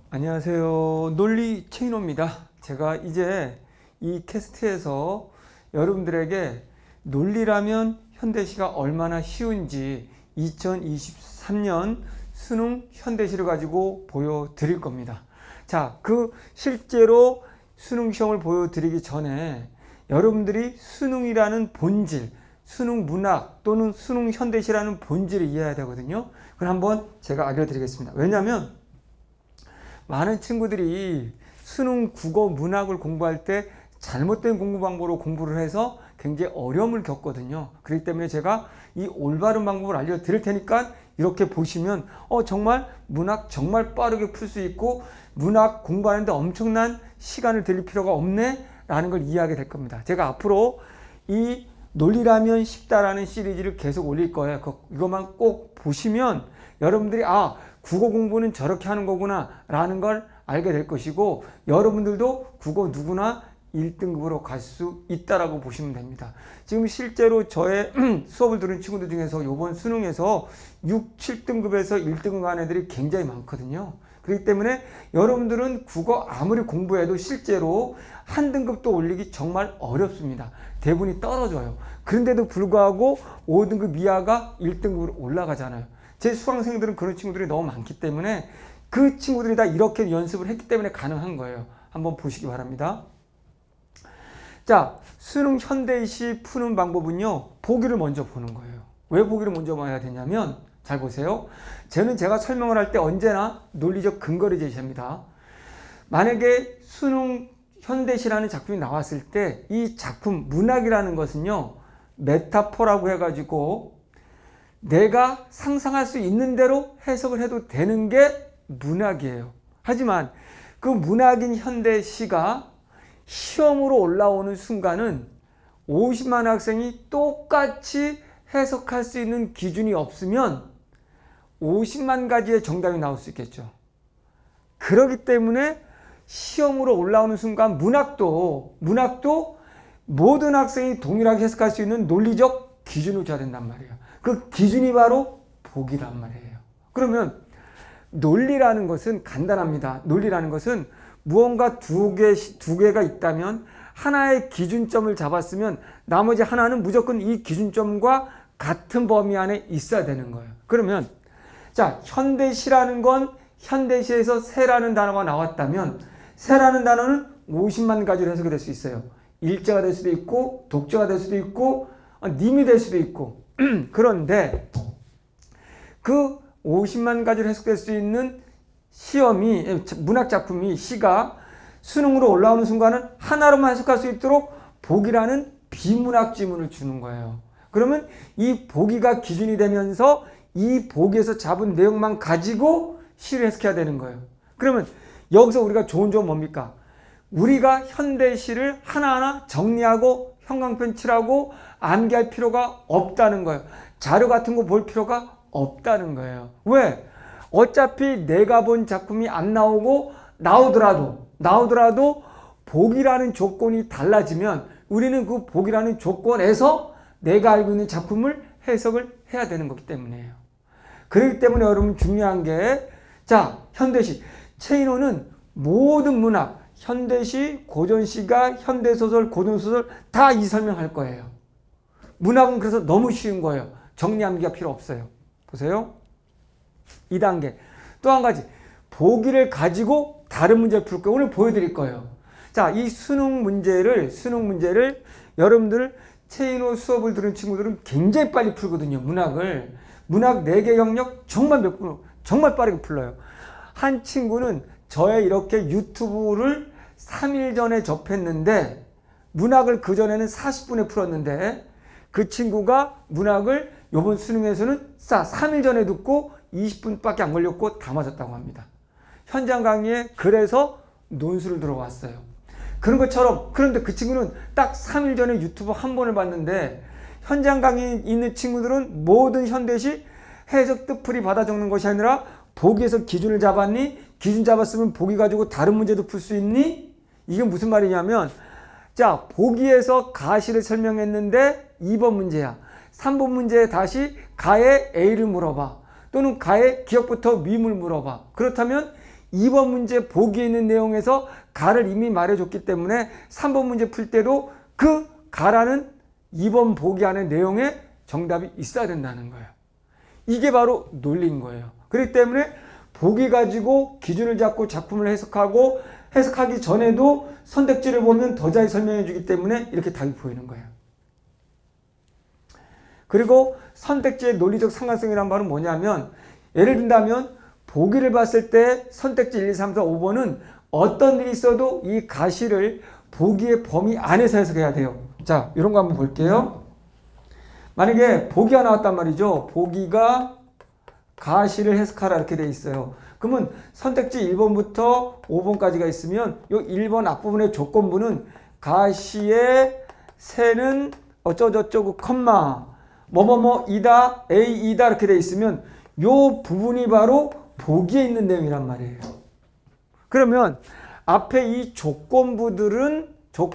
안녕하세요. 논리 최인호입니다. 제가 이제 이 캐스트에서 여러분들에게 논리라면 현대시가 얼마나 쉬운지 2023년 수능 현대시를 가지고 보여드릴 겁니다. 자, 실제로 수능 시험을 보여드리기 전에 여러분들이 수능이라는 본질, 수능 문학 또는 수능 현대시라는 본질을 이해해야 되거든요. 그걸 한번 제가 알려드리겠습니다. 왜냐하면 많은 친구들이 수능 국어 문학을 공부할 때 잘못된 공부 방법으로 공부를 해서 굉장히 어려움을 겪거든요. 그렇기 때문에 제가 이 올바른 방법을 알려드릴 테니까 이렇게 보시면 정말 문학 정말 빠르게 풀 수 있고 문학 공부하는데 엄청난 시간을 들일 필요가 없네 라는 걸 이해하게 될 겁니다. 제가 앞으로 이 논리라면 쉽다라는 시리즈를 계속 올릴 거예요. 이것만 꼭 보시면 여러분들이 국어 공부는 저렇게 하는 거구나 라는 걸 알게 될 것이고, 여러분들도 국어 누구나 1등급으로 갈 수 있다라고 보시면 됩니다. 지금 실제로 저의 수업을 들은 친구들 중에서 이번 수능에서 6, 7등급에서 1등급 간 애들이 굉장히 많거든요. 그렇기 때문에 여러분들은 국어 아무리 공부해도 실제로 한 등급도 올리기 정말 어렵습니다. 대부분이 떨어져요. 그런데도 불구하고 5등급 이하가 1등급으로 올라가잖아요. 제 수강생들은 그런 친구들이 너무 많기 때문에 그 친구들이 다 이렇게 연습을 했기 때문에 가능한 거예요. 한번 보시기 바랍니다. 자, 수능 현대시 푸는 방법은요, 보기를 먼저 보는 거예요. 왜 보기를 먼저 봐야 되냐면, 잘 보세요. 제가 설명을 할 때 언제나 논리적 근거를 제시합니다. 만약에 수능 현대시라는 작품이 나왔을 때 이 작품 문학이라는 것은요, 메타포라고 해가지고 내가 상상할 수 있는 대로 해석을 해도 되는 게 문학이에요. 하지만 그 문학인 현대시가 시험으로 올라오는 순간은 50만 학생이 똑같이 해석할 수 있는 기준이 없으면 50만 가지의 정답이 나올 수 있겠죠. 그렇기 때문에 시험으로 올라오는 순간 문학도 모든 학생이 동일하게 해석할 수 있는 논리적 기준을 줘야 된단 말이에요. 그 기준이 바로 보기란 말이에요. 그러면 논리라는 것은 간단합니다. 논리라는 것은 무언가 두 개가 있다면 하나의 기준점을 잡았으면 나머지 하나는 무조건 이 기준점과 같은 범위 안에 있어야 되는 거예요. 그러면 자, 현대시라는 건 현대시에서 새라는 단어가 나왔다면 새라는 단어는 50만 가지로 해석이 될 수 있어요. 일제가 될 수도 있고 독자가 될 수도 있고 님이 될 수도 있고 그런데 그 50만 가지로 해석될 수 있는 문학작품이 시가 수능으로 올라오는 순간은 하나로만 해석할 수 있도록 보기라는 비문학 지문을 주는 거예요. 그러면 이 보기가 기준이 되면서 이 보기에서 잡은 내용만 가지고 시를 해석해야 되는 거예요. 그러면 여기서 우리가 좋은 점은 뭡니까? 우리가 현대시를 하나하나 정리하고 형광펜 칠하고 암기할 필요가 없다는 거예요. 자료 같은 거 볼 필요가 없다는 거예요. 왜? 어차피 내가 본 작품이 안 나오고 나오더라도 보기라는 조건이 달라지면 우리는 그 보기라는 조건에서 내가 알고 있는 작품을 해석을 해야 되는 거기 때문이에요. 그렇기 때문에 여러분 중요한 게, 자, 현대시. 최인호는 모든 문학, 현대시, 고전시가, 현대소설, 고전소설 다 이 설명할 거예요. 문학은 그래서 너무 쉬운 거예요. 정리암기가 필요 없어요. 보세요. 2단계. 또 한 가지. 보기를 가지고 다른 문제를 풀 거예요. 오늘 보여드릴 거예요. 자, 이 수능 문제를 여러분들 최인호 수업을 들은 친구들은 굉장히 빨리 풀거든요. 문학 4개 영역 정말 빠르게 풀어요. 한 친구는 저의 이렇게 유튜브를 3일 전에 접했는데 문학을 그전에는 40분에 풀었는데 그 친구가 문학을 이번 수능에서는 3일 전에 듣고 20분밖에 안 걸렸고 다 맞았다고 합니다. 현장 강의에 그래서 논술을 들어왔어요. 그런 것처럼, 그런데 그 친구는 딱 3일 전에 유튜브 한 번을 봤는데 현장 강의에 있는 친구들은 모든 현대시 해석 뜻풀이 받아 적는 것이 아니라 보기에서 기준을 잡았니? 기준 잡았으면 보기 가지고 다른 문제도 풀 수 있니? 이게 무슨 말이냐면, 자, 보기에서 가시를 설명했는데 2번 문제야. 3번 문제에 다시 가의 A를 물어봐. 또는 가의 기억부터 미음을 물어봐. 그렇다면 2번 문제 보기에 있는 내용에서 가를 이미 말해줬기 때문에 3번 문제 풀 때도 그 가라는 2번 보기 안의 내용에 정답이 있어야 된다는 거예요. 이게 바로 논리인 거예요. 그렇기 때문에 보기 가지고 기준을 잡고 작품을 해석하고 해석하기 전에도 선택지를 보면 더 잘 설명해 주기 때문에 이렇게 답이 보이는 거예요. 그리고 선택지의 논리적 상관성이란 말은 뭐냐면 예를 든다면 보기를 봤을 때 선택지 1, 2, 3, 4, 5번은 어떤 일이 있어도 이 가시를 보기의 범위 안에서 해석해야 돼요. 자, 이런 거 한번 볼게요. 만약에 보기가 나왔단 말이죠. 보기가 가시를 해석하라 이렇게 돼 있어요. 그러면 선택지 1번부터 5번까지가 있으면 이 1번 앞부분의 조건부는 가시의 세는 어쩌고저쩌고 컴마 뭐뭐뭐이다 A이다 이렇게 돼 있으면 이 부분이 바로 보기에 있는 내용이란 말이에요. 그러면 앞에 이 조건부들은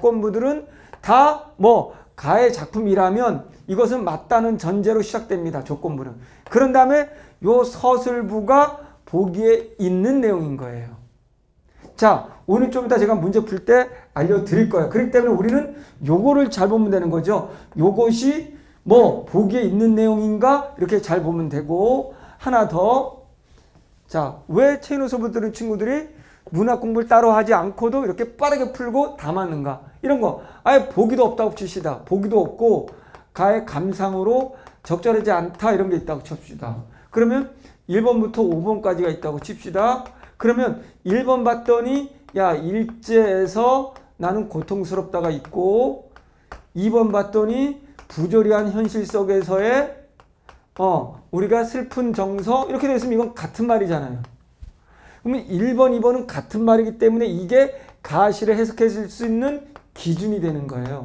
다 뭐 가의 작품이라면 이것은 맞다는 전제로 시작됩니다. 조건부는. 그런 다음에 요 서술부가 보기에 있는 내용인 거예요. 자, 오늘 좀 이따 제가 문제 풀 때 알려드릴 거예요. 그렇기 때문에 우리는 요거를 잘 보면 되는 거죠. 요것이 뭐 보기에 있는 내용인가 이렇게 잘 보면 되고 하나 더. 자, 왜 체인호수부 들은 친구들이 문학 공부를 따로 하지 않고도 이렇게 빠르게 풀고 다 맞는가? 이런 거 아예 보기도 없다고 칩시다. 보기도 없고 가의 감상으로 적절하지 않다 이런 게 있다고 칩시다. 그러면 1번부터 5번까지가 있다고 칩시다. 그러면 1번 봤더니 야 일제에서 나는 고통스럽다가 있고 2번 봤더니 부조리한 현실 속에서의 우리가 슬픈 정서 이렇게 됐으면 이건 같은 말이잖아요. 그러면 1번, 2번은 같은 말이기 때문에 이게 가시를 해석해 줄 수 있는 기준이 되는 거예요.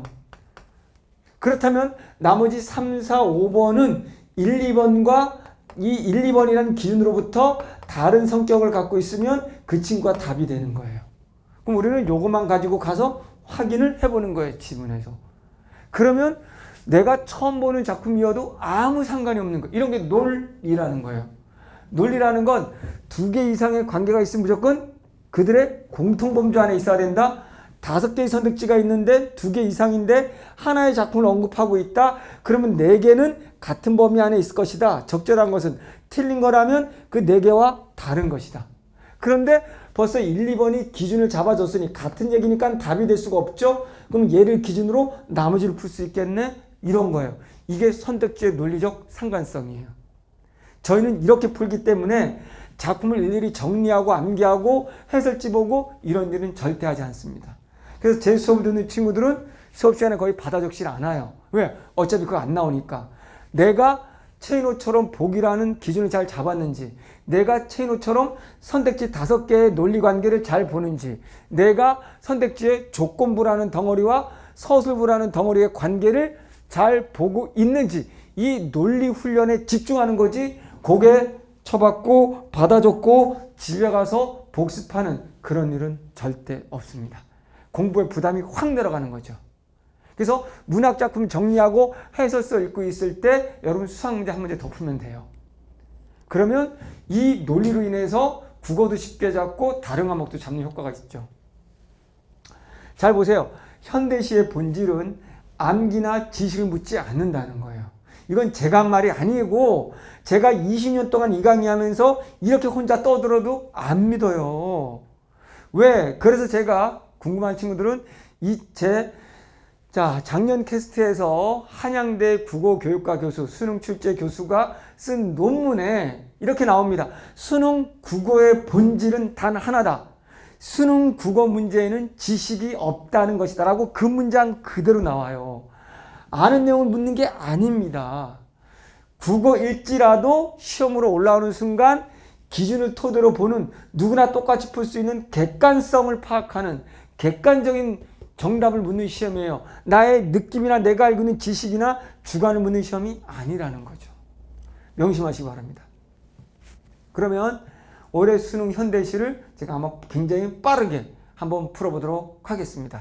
그렇다면 나머지 3, 4, 5번은 1, 2번과 이 1, 2번이라는 기준으로부터 다른 성격을 갖고 있으면 그 친구가 답이 되는 거예요. 그럼 우리는 요것만 가지고 가서 확인을 해보는 거예요. 지문에서. 그러면 내가 처음 보는 작품이어도 아무 상관이 없는 거예요. 이런 게 논리라는 거예요. 논리라는 건 2개 이상의 관계가 있으면 무조건 그들의 공통범주 안에 있어야 된다. 5개의 선택지가 있는데 2개 이상인데 하나의 작품을 언급하고 있다. 그러면 4개는 같은 범위 안에 있을 것이다. 적절한 것은 틀린 거라면 그 4개와 다른 것이다. 그런데 벌써 1, 2번이 기준을 잡아줬으니 같은 얘기니까 답이 될 수가 없죠. 그럼 얘를 기준으로 나머지를 풀 수 있겠네? 이런 거예요. 이게 선택지의 논리적 상관성이에요. 저희는 이렇게 풀기 때문에 작품을 일일이 정리하고 암기하고 해설지 보고 이런 일은 절대 하지 않습니다. 그래서 제 수업을 듣는 친구들은 수업 시간에 거의 받아 적질 않아요. 왜? 어차피 그거 안 나오니까. 내가 체인호처럼 보기라는 기준을 잘 잡았는지, 내가 체인호처럼 선택지 5개의 논리관계를 잘 보는지, 내가 선택지의 조건부라는 덩어리와 서술부라는 덩어리의 관계를 잘 보고 있는지, 이 논리 훈련에 집중하는 거지 고개 쳐받고 받아 적고 집에 가서 복습하는 그런 일은 절대 없습니다. 공부에 부담이 확 내려가는 거죠. 그래서 문학작품 정리하고 해설서 읽고 있을 때 여러분 수학문제 한 문제 더 풀면 돼요. 그러면 이 논리로 인해서 국어도 쉽게 잡고 다른 과목도 잡는 효과가 있죠. 잘 보세요. 현대시의 본질은 암기나 지식을 묻지 않는다는 거예요. 이건 제가 한 말이 아니고 제가 20년 동안 이 강의하면서 이렇게 혼자 떠들어도 안 믿어요. 왜? 그래서 제가 궁금한 친구들은 작년 캐스트에서 한양대 국어교육과 교수, 수능 출제 교수가 쓴 논문에 이렇게 나옵니다. 수능 국어의 본질은 단 하나다. 수능 국어 문제에는 지식이 없다는 것이다 라고 그 문장 그대로 나와요. 아는 내용을 묻는 게 아닙니다. 국어일지라도 시험으로 올라오는 순간 기준을 토대로 보는 누구나 똑같이 풀 수 있는 객관성을 파악하는 객관적인 정답을 묻는 시험이에요. 나의 느낌이나 내가 알고 있는 지식이나 주관을 묻는 시험이 아니라는 거죠. 명심하시기 바랍니다. 그러면 올해 수능 현대시를 제가 아마 굉장히 빠르게 한번 풀어보도록 하겠습니다.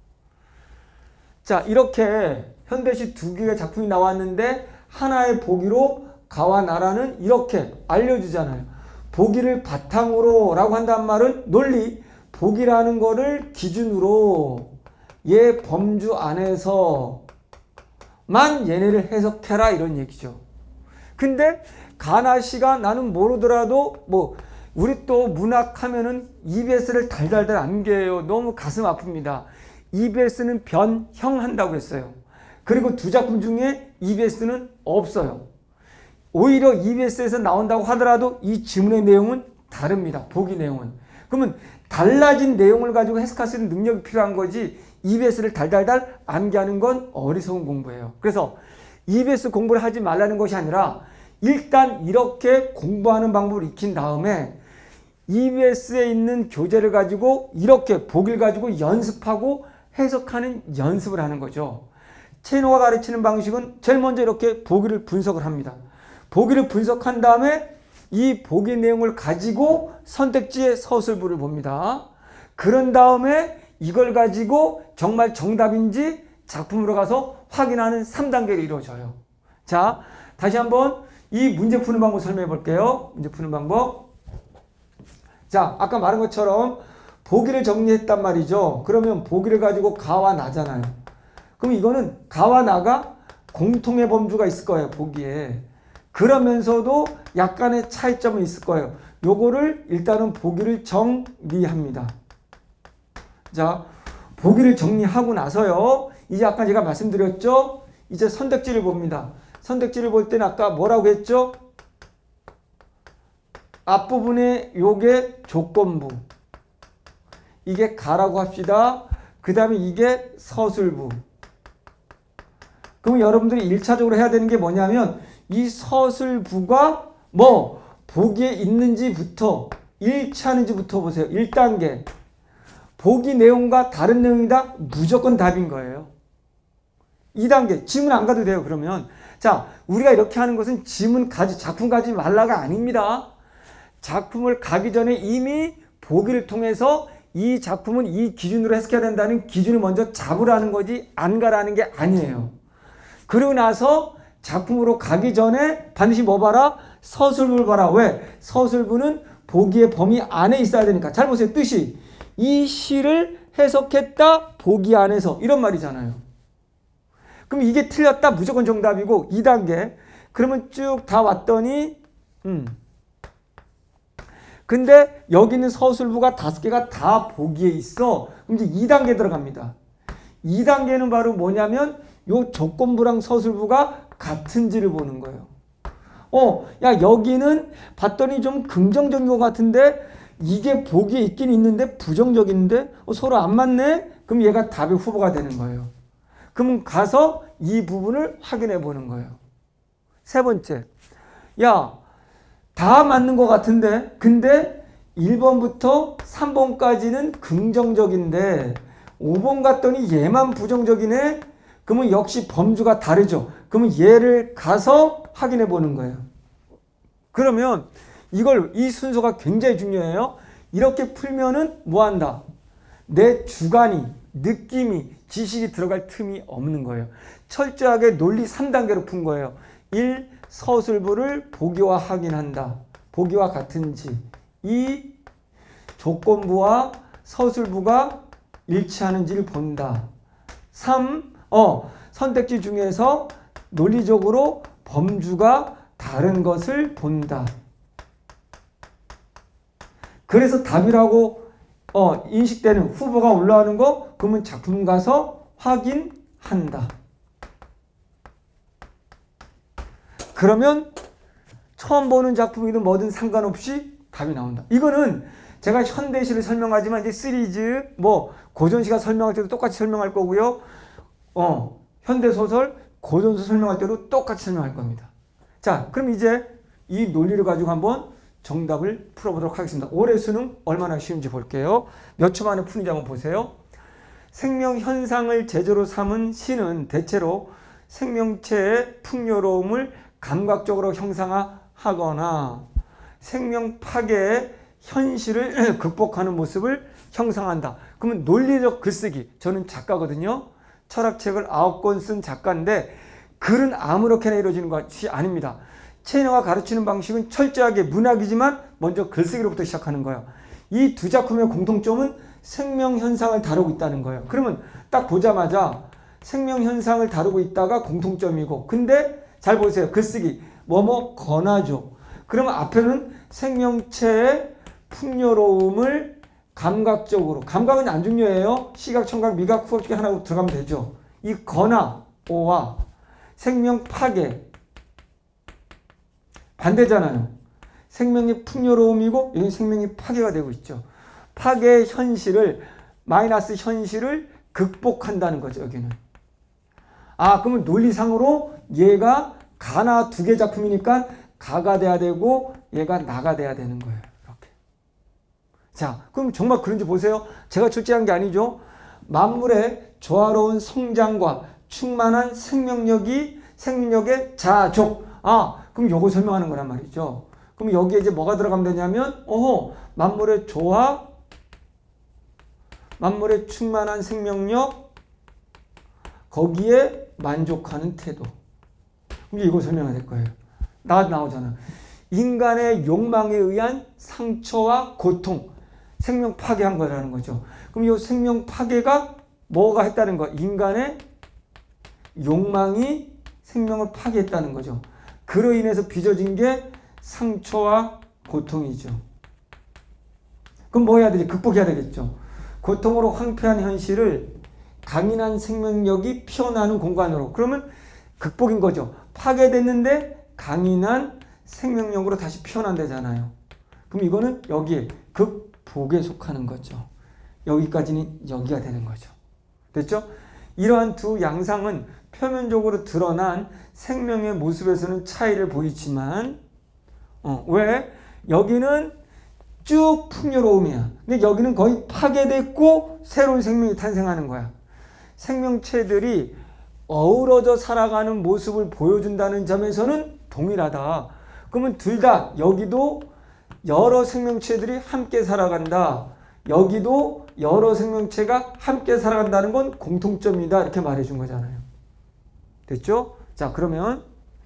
자, 이렇게 현대시 2개의 작품이 나왔는데 하나의 보기로 가와 나라는 이렇게 알려주잖아요. 보기를 바탕으로 라고 한다는 말은 논리, 보기라는 거를 기준으로 얘 범주 안에서만 얘네를 해석해라 이런 얘기죠. 근데 가나 씨가 나는 모르더라도 뭐 우리 또 문학 하면은 EBS를 달달달 암기해요. 너무 가슴 아픕니다. EBS는 변형한다고 했어요. 그리고 두 작품 중에 EBS는 없어요. 오히려 EBS에서 나온다고 하더라도 이 지문의 내용은 다릅니다. 보기 내용은. 그러면 달라진 내용을 가지고 해석할 수 있는 능력이 필요한 거지 EBS를 달달달 암기하는 건 어리석은 공부예요. 그래서 EBS 공부를 하지 말라는 것이 아니라 일단 이렇게 공부하는 방법을 익힌 다음에 EBS에 있는 교재를 가지고 이렇게 보기를 가지고 연습하고 해석하는 연습을 하는 거죠. 채노가 가르치는 방식은 제일 먼저 이렇게 보기를 분석을 합니다. 보기를 분석한 다음에 이 보기 내용을 가지고 선택지의 서술부를 봅니다. 그런 다음에 이걸 가지고 정말 정답인지 작품으로 가서 확인하는 3단계로 이루어져요. 자, 다시 한번 이 문제 푸는 방법 설명해 볼게요. 문제 푸는 방법. 자, 아까 말한 것처럼 보기를 정리했단 말이죠. 그러면 보기를 가지고 가와 나잖아요. 그럼 이거는 가와 나가 공통의 범주가 있을 거예요. 보기에. 그러면서도 약간의 차이점이 있을 거예요. 요거를 일단은 보기를 정리합니다. 자, 보기를 정리하고 나서요. 이제 아까 제가 말씀드렸죠. 이제 선택지를 봅니다. 선택지를 볼 때는 아까 뭐라고 했죠? 앞부분에 요게 조건부. 이게 가라고 합시다. 그 다음에 이게 서술부. 그럼 여러분들이 1차적으로 해야 되는 게 뭐냐면 이 서술부가 뭐 보기에 있는지부터 1차는지부터 보세요. 1단계. 보기 내용과 다른 내용이다? 무조건 답인 거예요. 2단계. 지문 안 가도 돼요. 그러면. 자, 우리가 이렇게 하는 것은 작품 가지 말라가 아닙니다. 작품을 가기 전에 이미 보기를 통해서 이 작품은 이 기준으로 해석해야 된다는 기준을 먼저 잡으라는 거지 안 가라는 게 아니에요. 그러고 나서 작품으로 가기 전에 반드시 뭐 봐라? 서술부를 봐라. 왜? 서술부는 보기의 범위 안에 있어야 되니까. 잘 보세요. 뜻이. 이 시를 해석했다 보기 안에서 이런 말이잖아요. 그럼 이게 틀렸다 무조건 정답이고 2단계. 그러면 쭉 다 왔더니 근데 여기 있는 서술부가 5개가 다 보기에 있어. 그럼 이제 2단계 들어갑니다. 2단계는 바로 뭐냐면 요 조건부랑 서술부가 같은지를 보는 거예요. 야 여기는 봤더니 좀 긍정적인 것 같은데 이게 보기에 있긴 있는데 부정적인데 서로 안 맞네? 그럼 얘가 답의 후보가 되는 거예요. 그럼 가서 이 부분을 확인해 보는 거예요. 세 번째. 야, 다 맞는 것 같은데 근데 1번부터 3번까지는 긍정적인데 5번 갔더니 얘만 부정적이네? 그러면 역시 범주가 다르죠. 그러면 얘를 가서 확인해 보는 거예요. 그러면 이 순서가 굉장히 중요해요. 이렇게 풀면은 뭐 한다? 내 주관이, 느낌이, 지식이 들어갈 틈이 없는 거예요. 철저하게 논리 3단계로 푼 거예요. 1. 서술부를 보기와 확인한다. 보기와 같은지. 2. 조건부와 서술부가 일치하는지를 본다. 3. 선택지 중에서 논리적으로 범주가 다른 것을 본다. 그래서 답이라고 인식되는 후보가 올라오는 거 그러면 작품 가서 확인한다. 그러면 처음 보는 작품이든 뭐든 상관없이 답이 나온다. 이거는 제가 현대시를 설명하지만 이제 시리즈 뭐 고전시가 설명할 때도 똑같이 설명할 거고요. 현대소설, 고전소설 설명할 때도 똑같이 설명할 겁니다. 자, 그럼 이제 이 논리를 가지고 한번 정답을 풀어보도록 하겠습니다. 올해 수능 얼마나 쉬운지 볼게요. 몇 초 만에 푸는지 한번 보세요. 생명현상을 제조로 삼은 시는 대체로 생명체의 풍요로움을 감각적으로 형상화하거나 생명 파괴의 현실을 극복하는 모습을 형상한다. 그러면 논리적 글쓰기. 저는 작가거든요. 철학책을 9권 쓴 작가인데 글은 아무렇게나 이루어지는 것이 아닙니다. 체인화가 가르치는 방식은 철저하게 문학이지만 먼저 글쓰기로부터 시작하는 거예요. 이 두 작품의 공통점은 생명현상을 다루고 있다는 거예요. 그러면 딱 보자마자 생명현상을 다루고 있다가 공통점이고, 근데 잘 보세요. 글쓰기 뭐뭐 권하죠. 그러면 앞에는 생명체의 풍요로움을 감각적으로, 감각은 안 중요해요. 시각, 청각, 미각, 후각 중에 하나 들어가면 되죠. 이 권하, 오와 생명 파괴 반대잖아요. 생명의 풍요로움이고 여기 생명이 파괴가 되고 있죠. 파괴의 현실을, 마이너스 현실을 극복한다는 거죠. 여기는. 아, 그러면 논리상으로 얘가 가나 두 개 작품이니까 가가 돼야 되고 얘가 나가 돼야 되는 거예요. 이렇게. 자, 그럼 정말 그런지 보세요. 제가 출제한 게 아니죠. 만물의 조화로운 성장과 충만한 생명력의 자족. 아, 그럼 요거 설명하는 거란 말이죠. 그럼 여기에 이제 뭐가 들어가면 되냐면, 만물의 조화, 만물의 충만한 생명력, 거기에 만족하는 태도. 그럼 이거 설명해야 될 거예요. 나오잖아. 인간의 욕망에 의한 상처와 고통, 생명 파괴한 거라는 거죠. 그럼 이 생명 파괴가 뭐가 했다는 거? 인간의 욕망이 생명을 파괴했다는 거죠. 그로 인해서 빚어진 게 상처와 고통이죠. 그럼 뭐 해야 되지? 극복해야 되겠죠. 고통으로 황폐한 현실을 강인한 생명력이 피어나는 공간으로. 그러면 극복인 거죠. 파괴됐는데 강인한 생명력으로 다시 피어난다잖아요. 그럼 이거는 여기에 극복에 속하는 거죠. 여기까지는 여기가 되는 거죠. 됐죠? 이러한 두 양상은 표면적으로 드러난 생명의 모습에서는 차이를 보이지만 왜? 여기는 쭉 풍요로움이야. 근데 여기는 거의 파괴됐고 새로운 생명이 탄생하는 거야. 생명체들이 어우러져 살아가는 모습을 보여준다는 점에서는 동일하다. 그러면 둘 다 여기도 여러 생명체들이 함께 살아간다. 여기도 여러 생명체가 함께 살아간다는 건 공통점이다. 이렇게 말해준 거잖아요. 됐죠? 자, 그러면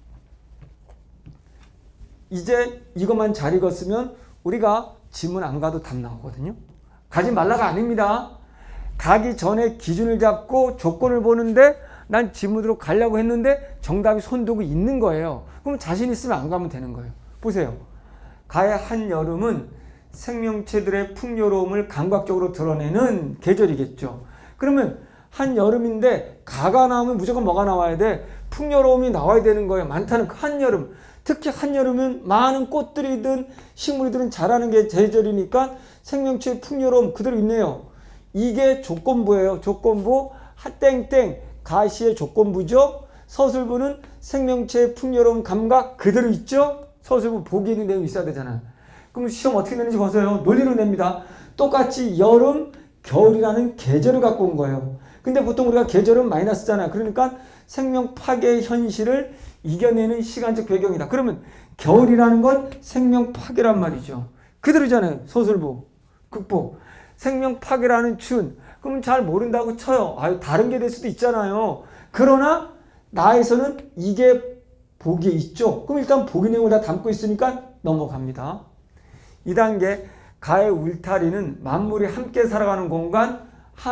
이제 이것만 잘 읽었으면 우리가 지문 안 가도 답 나오거든요. 가지 말라가 아닙니다. 가기 전에 기준을 잡고 조건을 보는데 난 지문으로 가려고 했는데 정답이 손두고 있는 거예요. 그럼 자신 있으면 안 가면 되는 거예요. 보세요. 가의 한여름은 생명체들의 풍요로움을 감각적으로 드러내는 계절이겠죠. 그러면 한여름인데 가가 나오면 무조건 뭐가 나와야 돼? 풍요로움이 나와야 되는 거예요. 많다는 그 한여름. 특히 한여름은 많은 꽃들이든 식물이든 자라는 게 계절이니까 생명체의 풍요로움 그대로 있네요. 이게 조건부예요. 조건부 땡땡 가시의 조건부죠. 서술부는 생명체의 풍요로움 감각 그대로 있죠. 서술부 보기 있는 내용이 있어야 되잖아요. 그럼 시험 어떻게 내는지 보세요. 논리로 냅니다. 똑같이 여름, 겨울이라는 계절을 갖고 온 거예요. 근데 보통 우리가 계절은 마이너스잖아요. 그러니까 생명 파괴의 현실을 이겨내는 시간적 배경이다. 그러면 겨울이라는 건 생명 파괴란 말이죠. 그대로잖아요. 서술부. 극복. 생명 파괴라는 춘. 그럼 잘 모른다고 쳐요. 다른 게 될 수도 있잖아요. 그러나 나에서는 이게 복이 있죠. 그럼 일단 복의 내용을 다 담고 있으니까 넘어갑니다. 2단계 가의 울타리는 만물이 함께 살아가는 공간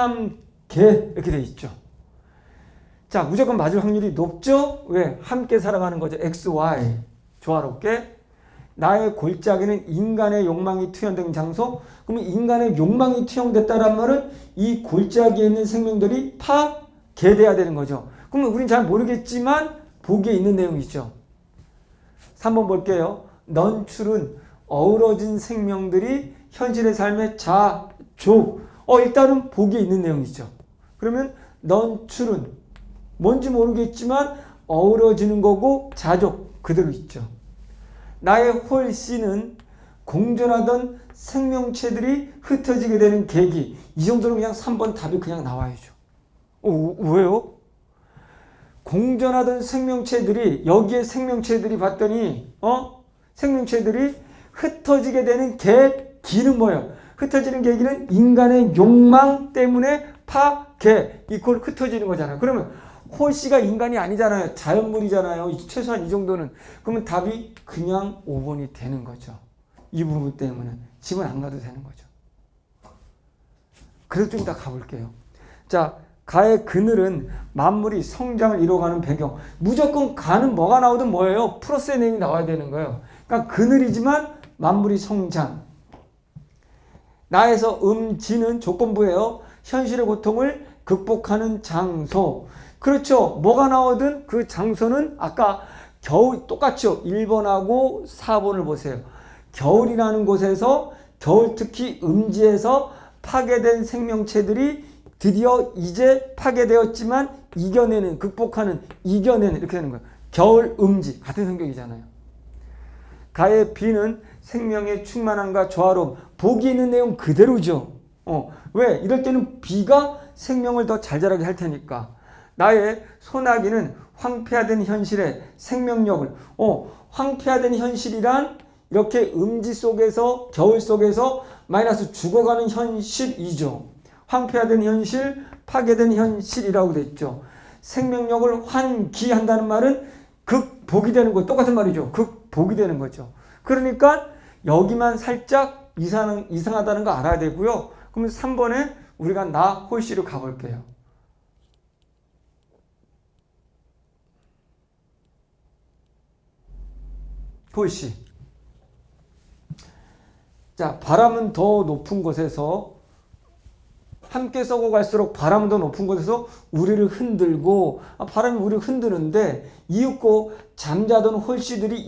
함께 이렇게 돼 있죠. 자, 무조건 맞을 확률이 높죠? 왜? 함께 살아가는 거죠. X, Y. 조화롭게. 나의 골짜기는 인간의 욕망이 투영된 장소. 그러면 인간의 욕망이 투영됐다는 말은 이 골짜기에 있는 생명들이 파괴돼야 되는 거죠. 그러면 우린 잘 모르겠지만 보기에 있는 내용이죠. 3번 볼게요. 넌출은 어우러진 생명들이 현실의 삶의 자족. 일단은 보기에 있는 내용이죠. 그러면 넌출은 뭔지 모르겠지만 어우러지는 거고 자족 그대로 있죠. 나의 홀씨는 공존하던 생명체들이 흩어지게 되는 계기. 이 정도는 그냥 3번 답이 그냥 나와야죠. 왜요? 공존하던 생명체들이 여기에 생명체들이 봤더니 생명체들이 흩어지게 되는 계기는 뭐예요? 흩어지는 계기는 인간의 욕망 때문에 파괴 이퀄 흩어지는 거잖아요. 그러면 홀씨가 인간이 아니잖아요. 자연물이잖아요. 최소한 이 정도는. 그러면 답이 그냥 5번이 되는 거죠. 이 부분 때문에. 집은 안 가도 되는 거죠. 그래서 좀 이따 가볼게요. 자, 가의 그늘은 만물이 성장을 이뤄가는 배경. 무조건 가는 뭐가 나오든 뭐예요? 플러스의 내용이 나와야 되는 거예요. 그러니까 그늘이지만 만물이 성장. 나에서 지는 조건부예요. 현실의 고통을 극복하는 장소. 그렇죠. 뭐가 나오든 그 장소는 아까 겨울 똑같죠. 1번하고 4번을 보세요. 겨울이라는 곳에서 겨울 특히 음지에서 파괴된 생명체들이 드디어 이제 파괴되었지만 이겨내는, 극복하는, 이겨내는 이렇게 되는 거예요. 겨울 음지 같은 성격이잖아요. 가의 비는 생명의 충만함과 조화로움. 복이 있는 내용 그대로죠. 왜? 이럴 때는 비가 생명을 더 잘 자라게 할 테니까. 나의 소나기는 황폐화된 현실의 생명력을. 황폐화된 현실이란 이렇게 음지 속에서 겨울 속에서 마이너스 죽어가는 현실이죠. 황폐화된 현실, 파괴된 현실이라고 됐죠. 생명력을 환기한다는 말은 극복이 되는 거 똑같은 말이죠. 극복이 되는 거죠. 그러니까 여기만 살짝 이상하다는 거 알아야 되고요. 그러면 3번에 우리가 나 홀씨로 가볼게요. 홀씨. 자, 바람은 더 높은 곳에서 함께 썩어갈수록 바람은 더 높은 곳에서 우리를 흔들고 바람이 우리를 흔드는데 이윽고 잠자던 홀씨들이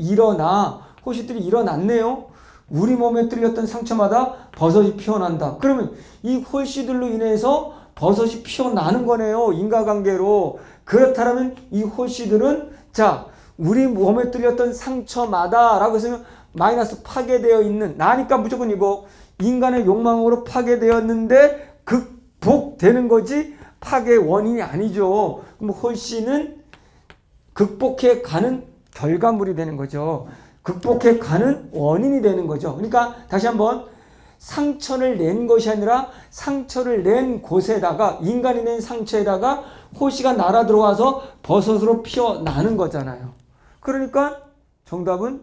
일어났네요. 우리 몸에 뚫렸던 상처마다 버섯이 피어난다. 그러면 이 홀씨들로 인해서 버섯이 피어나는 거네요. 인과관계로. 그렇다면 이 홀씨들은 자 우리 몸에 뚫렸던 상처마다 라고 했으면 마이너스 파괴되어 있는 나니까 무조건 이거 인간의 욕망으로 파괴되었는데 극복되는 거지 파괴 원인이 아니죠. 그럼 홀씨는 극복해 가는 결과물이 되는 거죠. 극복해 가는 원인이 되는 거죠. 그러니까 다시 한번 상처를 낸 것이 아니라 상처를 낸 곳에다가 인간이 낸 상처에다가 홀씨가 날아 들어와서 버섯으로 피어나는 거잖아요. 그러니까 정답은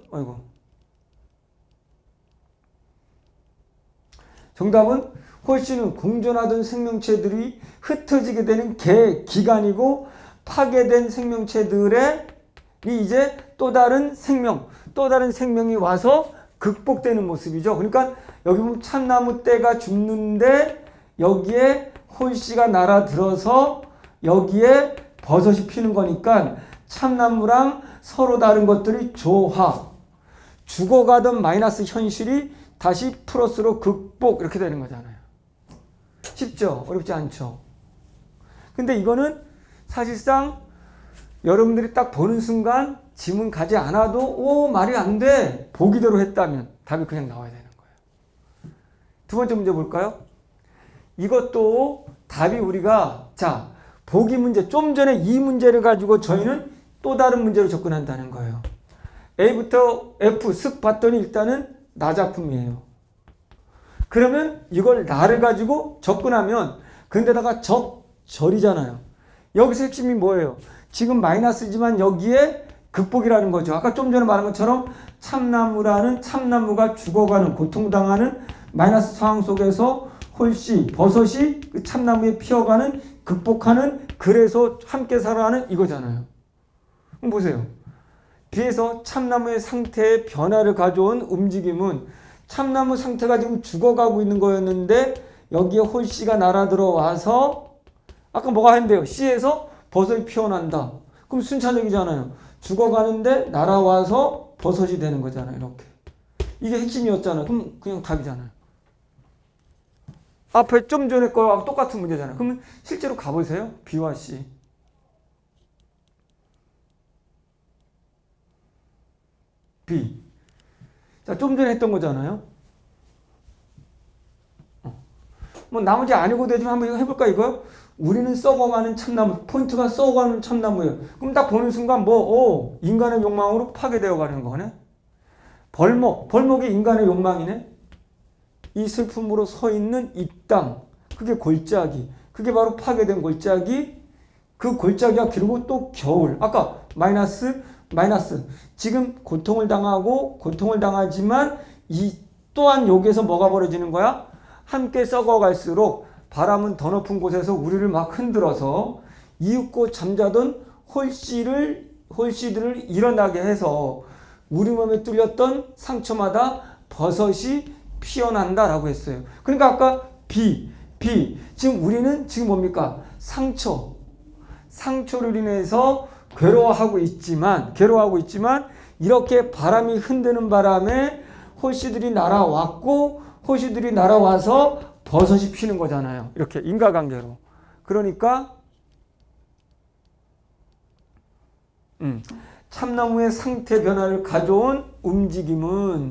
홀씨는 공존하던 생명체들이 흩어지게 되는 기간이고 파괴된 생명체들의 이제 또 다른 생명이 와서 극복되는 모습이죠. 그러니까 여기 보면 참나무 떼가 죽는데 여기에 홀씨가 날아들어서 여기에 버섯이 피는 거니까 참나무랑 서로 다른 것들이 조화. 죽어가던 마이너스 현실이 다시 플러스로 극복 이렇게 되는 거잖아요. 쉽죠? 어렵지 않죠? 근데 이거는 사실상 여러분들이 딱 보는 순간 지문 가지 않아도 말이 안 돼. 보기대로 했다면 답이 그냥 나와야 되는 거예요. 두 번째 문제 볼까요? 이것도 답이 우리가 보기 문제 좀 전에 이 문제를 가지고 저희는 또 다른 문제로 접근한다는 거예요. A부터 F 쓱 봤더니 일단은 나 작품이에요. 그러면 이걸 나를 가지고 접근하면 근데다가 적절이잖아요. 여기서 핵심이 뭐예요? 지금 마이너스지만 여기에 극복이라는 거죠. 아까 좀 전에 말한 것처럼 참나무가 죽어가는 고통당하는 마이너스 상황 속에서 홀씨, 버섯이 그 참나무에 피어가는 극복하는 그래서 함께 살아가는 이거잖아요. 그럼 보세요. 뒤에서 참나무의 상태의 변화를 가져온 움직임은 참나무 상태가 지금 죽어가고 있는 거였는데 여기에 홀씨가 날아들어와서 아까 뭐가 했는데요? C에서 버섯이 피어난다. 그럼 순차적이잖아요. 죽어가는데 날아와서 버섯이 되는 거잖아요. 이렇게. 이게 핵심이었잖아요. 그럼 그냥 답이잖아요. 앞에 좀 전에 거하고 똑같은 문제잖아요. 그러면 실제로 가보세요. B와 C. B. 자, 좀 전에 했던 거잖아요. 뭐 나머지 아니고 되지만 한번 이거 해볼까 이거요? 우리는 썩어가는 참나무. 포인트가 썩어가는 참나무예요. 그럼 딱 보는 순간 인간의 욕망으로 파괴되어 가는 거네. 벌목이 인간의 욕망이네. 이 슬픔으로 서 있는 이 땅. 그게 골짜기. 그게 바로 파괴된 골짜기. 그 골짜기가 길고 또 겨울. 아까 마이너스. 지금 고통을 당하지만 이 또한 여기에서 뭐가 벌어지는 거야? 함께 썩어갈수록 바람은 더 높은 곳에서 우리를 막 흔들어서 이윽고 잠자던 홀씨들을 일어나게 해서 우리 몸에 뚫렸던 상처마다 버섯이 피어난다라고 했어요. 그러니까 아까 비. 지금 우리는 지금 뭡니까? 상처를 인해서 괴로워하고 있지만 이렇게 바람이 흔드는 바람에 홀씨들이 날아와서 버섯이 피는 거잖아요. 이렇게 인과관계로. 그러니까 참나무의 상태 변화를 가져온 움직임은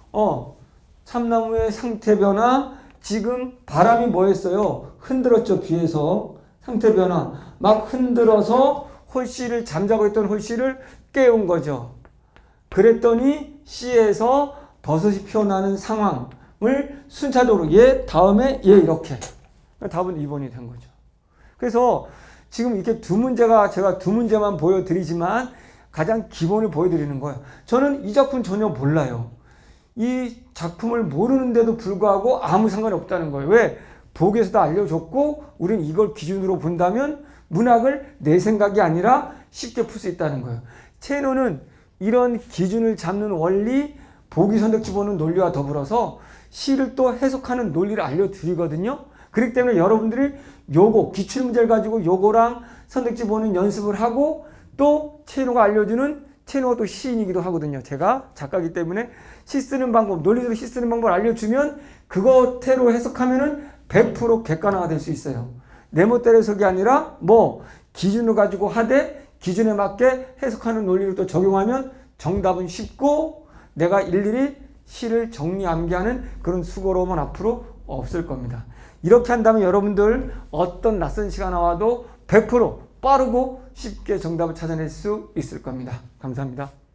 참나무의 상태 변화, 지금 바람이 뭐 했어요? 흔들었죠. 비에서 상태 변화 막 흔들어서 홀씨를 잠자고 있던 홀씨를 깨운 거죠. 그랬더니 씨에서 버섯이 피어나는 상황을 순차적으로 얘 다음에 얘 이렇게 답은 2번이 된 거죠. 그래서 지금 이렇게 제가 두 문제만 보여드리지만 가장 기본을 보여드리는 거예요. 저는 이 작품 전혀 몰라요. 이 작품을 모르는데도 불구하고 아무 상관이 없다는 거예요. 왜? 보기에서도 알려줬고 우리는 이걸 기준으로 본다면 문학을 내 생각이 아니라 쉽게 풀 수 있다는 거예요. 채노는 이런 기준을 잡는 원리, 보기 선택지 보는 논리와 더불어서 시를 또 해석하는 논리를 알려드리거든요. 그렇기 때문에 여러분들이 요거 기출문제를 가지고 요거랑 선택지 보는 연습을 하고 또 채노가 알려주는 채노가 또 시인이기도 하거든요. 제가 작가이기 때문에 시 쓰는 방법, 논리적으로 시 쓰는 방법을 알려주면 그거대로 해석하면은 100% 객관화가 될 수 있어요. 내 멋대로 해석이 아니라 기준을 가지고 하되 기준에 맞게 해석하는 논리를 또 적용하면 정답은 쉽고 내가 일일이 시를 정리 암기하는 그런 수고로움은 앞으로 없을 겁니다. 이렇게 한다면 여러분들 어떤 낯선 시가 나와도 100% 빠르고 쉽게 정답을 찾아낼 수 있을 겁니다. 감사합니다.